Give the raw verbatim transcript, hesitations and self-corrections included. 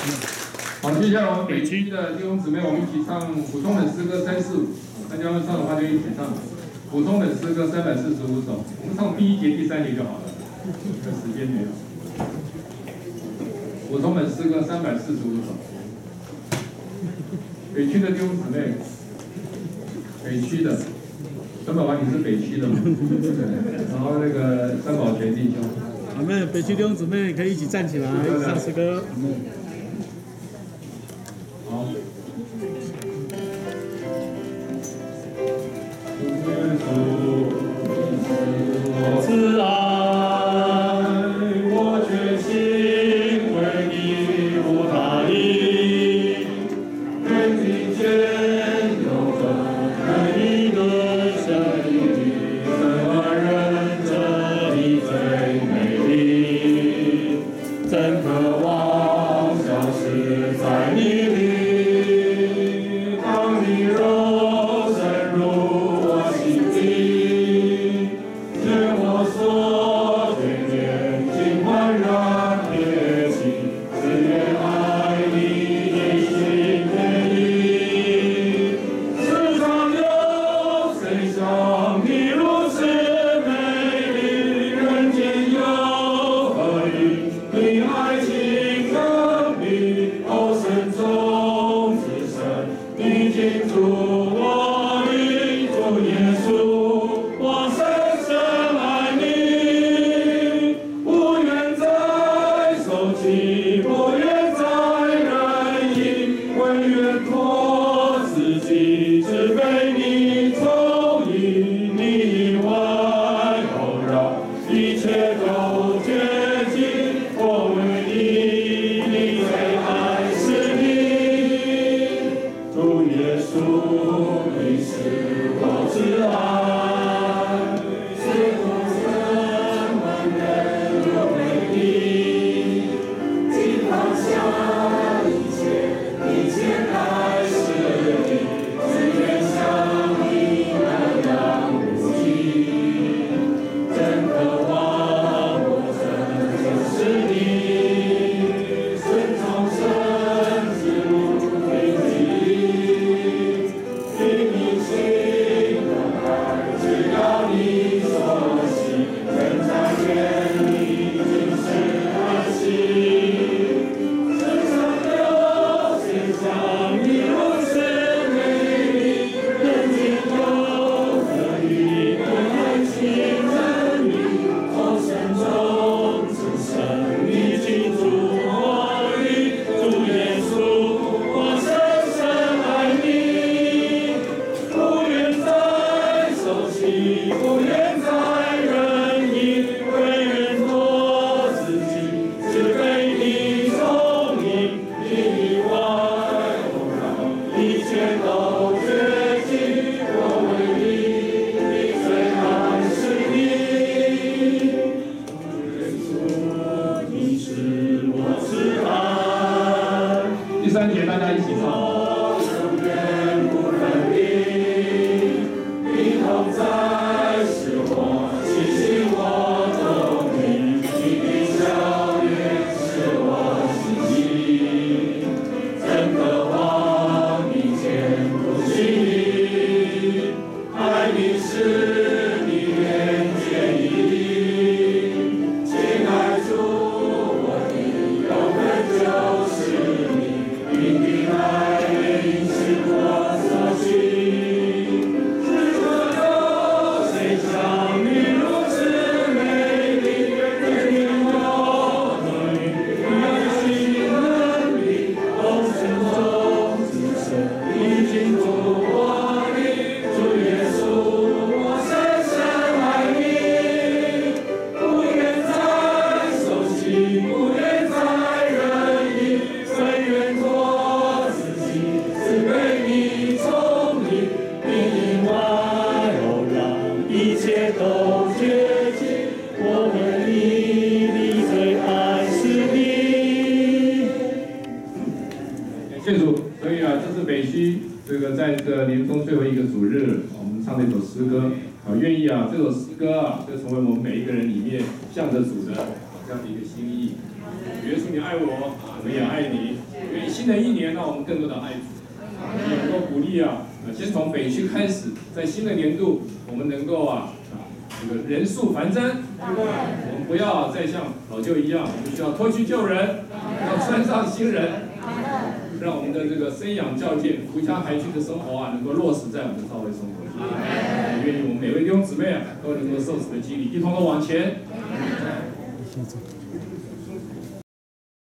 好，接下来我们北区的弟兄姊妹，我们一起唱普通的诗歌三四五。大家要唱的话就一起唱。普通的诗歌三百四十五首，我们唱第一节、第三节就好了，这时间没有。普通的诗歌三百四十五首。北区的弟兄姊妹，北区的，陈宝华你是北区的吗？然后那个三宝全弟兄。 我们北区弟兄姊妹可以一起站起来，一起唱诗歌。 好。 慈爱，我决心为你不他意，人民间有份爱你的相遇，怎人这里最美丽，怎渴望消失在你里，当你肉深入我心底，是我所眷恋，尽焕然贴近，只愿爱你一心美丽。世上有谁像你如此美丽？人间有何以比爱情更比？哦，深中至深，你进驻我灵，主耶稣，我深深爱你，不愿再受气，不愿再忍意，唯愿托自己，只被你从意，你以外后让一切都绝迹，我为你，你最爱是你，主耶稣，你是我挚爱，是我怎么能够为你，尽放下一切，一切爱是你，只愿像你那样无尽，真渴望我真就是你，顺从神之路，并记凭你心的爱，只要你所喜，人在愿你尽是爱心。世上有谁像你如此美丽？人间有何以比爱情更比？哦，深中至深，你进驻我里，主耶稣，我深深爱你，不愿再受气，不愿再忍意，唯愿托自己，只被你从意，你以外后让一切都绝迹，我为你，你最爱是你，耶稣，你是我挚爱。 第三节大家一起唱。 永远不分离，你同在是我气息，我动力，你的笑脸是我心意，真渴望你见不经意，爱你是你愿见意，亲爱主，我的永远就是你，你的爱领是我所需。是否有谁像你如此美丽？人间有何以比爱情更比？哦，深中至深，你进驻我里，主耶稣，我深深爱你，不愿再受气，不愿再忍意，唯愿托自己，只被你从意，你以外哦，让一切都绝迹，我为你，你最爱是你。 感谢主，所以啊，这是北区这个在这个年终最后一个主日，我们唱的一首诗歌啊，愿意啊，这首诗歌啊，就成为我们每一个人里面向着主的这样的一个心意。 耶稣你爱我，我们也爱你。愿新的一年让我们更多的爱主，也能够鼓励啊，先从北区开始，在新的年度我们能够啊啊这个人数繁增，我们不要再像老旧一样，我们需要脱去旧人，要穿上新人。让我们的这个生养教诫、扶家排区的生活啊，能够落实在我们的教会生活里。也愿意我们每位弟兄姊妹啊，都能够受此的激励，一同的往前。